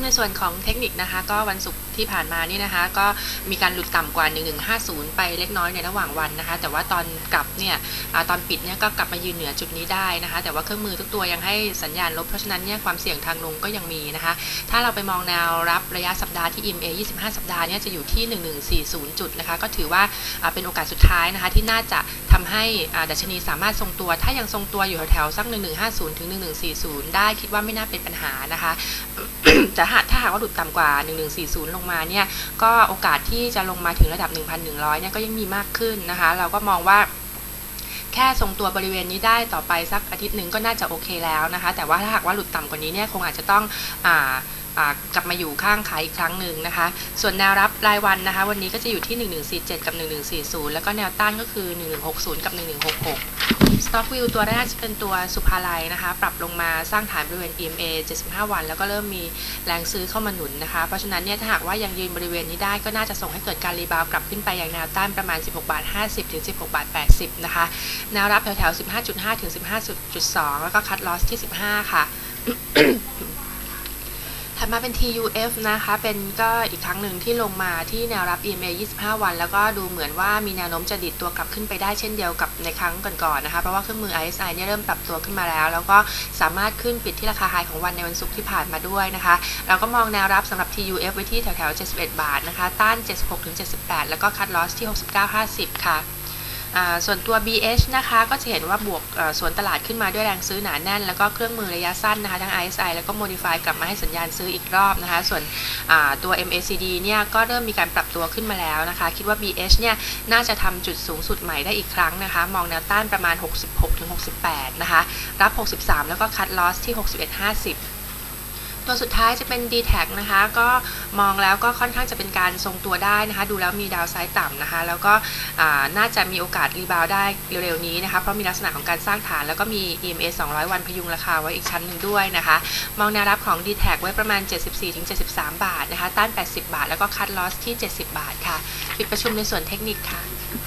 ส่วนของเทคนิคนะคะก็วันศุกร์ที่ผ่านมานี่นะคะก็มีการหลุดต่ำกว่า1150ไปเล็กน้อยในระหว่างวันนะคะแต่ว่าตอนกลับเนี่ยตอนปิดเนี่ยก็กลับมายืนเหนือจุดนี้ได้นะคะแต่ว่าเครื่องมือทุกตัวยังให้สัญญาณลบเพราะฉะนั้นเนี่ยความเสี่ยงทางลงก็ยังมีนะคะถ้าเราไปมองแนวรับระยะสัปดาห์ที่ EMA 25 สัปดาห์เนี่ยจะอยู่ที่1140จุดนะคะก็ถือว่าเป็นโอกาสสุดท้ายนะคะที่น่าจะทำให้ดัชนีสามารถทรงตัวถ้ายังทรงตัวอยู่แถวๆสัก1150ถึง1140ได้คิดว่าไม่น่าเป็นปัญหานะคะ แต่ถ้าหากว่าหลุดต่ำกว่า1140ลงมาเนี่ยก็โอกาสที่จะลงมาถึงระดับ 1,100 เนี่ยก็ยังมีมากขึ้นนะคะเราก็มองว่าแค่ทรงตัวบริเวณนี้ได้ต่อไปสักอาทิตย์หนึ่งก็น่าจะโอเคแล้วนะคะแต่ว่าถ้าหากว่าหลุดต่ำกว่านี้เนี่ยคงอาจจะต้องกลับมาอยู่ข้างขายอีกครั้งหนึ่งนะคะส่วนแนวรับรายวันนะคะวันนี้ก็จะอยู่ที่1147กับ1140แล้วก็แนวต้านก็คือ1160กับ1166 Stock View ตัวแรกจะเป็นตัวสุภาลัยนะคะปรับลงมาสร้างฐานบริเวณ EMA 75 วันแล้วก็เริ่มมีแรงซื้อเข้ามาหนุนนะคะเพราะฉะนั้นเนี่ยถ้าหากว่ายังยืนบริเวณนี้ได้ก็น่าจะส่งให้เกิดการรีบาวกลับขึ้นไปอย่างแนวต้านประมาณ 16.50 ถึง 16.80 นะคะแนวรับแถวๆ 15.5 ถึง 15.2 แล้วก็คัทลอสที่ 15 ค่ะ ถัดมาเป็น TUF นะคะเป็นก็อีกครั้งหนึ่งที่ลงมาที่แนวรับ EMA 25 วันแล้วก็ดูเหมือนว่ามีแนวโน้มจะดิดตัวกลับขึ้นไปได้เช่นเดียวกับในครั้งก่อนๆนะคะเพราะว่าเครื่องมือ RSI เนี่ยเริ่มปรับตัวขึ้นมาแล้วก็สามารถขึ้นปิดที่ราคาไฮของวันในวันศุกร์ที่ผ่านมาด้วยนะคะเราก็มองแนวรับสำหรับ TUF ไว้ที่แถวๆ71 บาทนะคะต้าน 76-78 แล้วก็คัทลอสที่ 69.50 ค่ะส่วนตัว BH นะคะก็จะเห็นว่าบวกสวนตลาดขึ้นมาด้วยแรงซื้อหนาแน่นแล้วก็เครื่องมือระยะสั้นนะคะทั้ง RSI แล้วก็ Modify กลับมาให้สัญญาณซื้ออีกรอบนะคะส่วนตัว MACD เนี่ยก็เริ่มมีการปรับตัวขึ้นมาแล้วนะคะคิดว่า BH เนี่ยน่าจะทำจุดสูงสุดใหม่ได้อีกครั้งนะคะมองแนวต้านประมาณ 66-68 นะคะรับ 63 แล้วก็คัทลอสที่ 61.50ตัวสุดท้ายจะเป็น DTAC นะคะก็มองแล้วก็ค่อนข้างจะเป็นการทรงตัวได้นะคะดูแล้วมีดาวไซด์ต่ำนะคะแล้วก็น่าจะมีโอกาสรีบาวได้เร็วๆนี้นะคะเพราะมีลักษณะของการสร้างฐานแล้วก็มี EMA 200 วันพยุงราคาไว้อีกชั้นหนึ่งด้วยนะคะมองแนวรับของ DTAC ไว้ประมาณ 74-73 บาทนะคะต้าน 80 บาทแล้วก็คัทลอสที่ 70 บาทค่ะปิดประชุมในส่วนเทคนิคค่ะ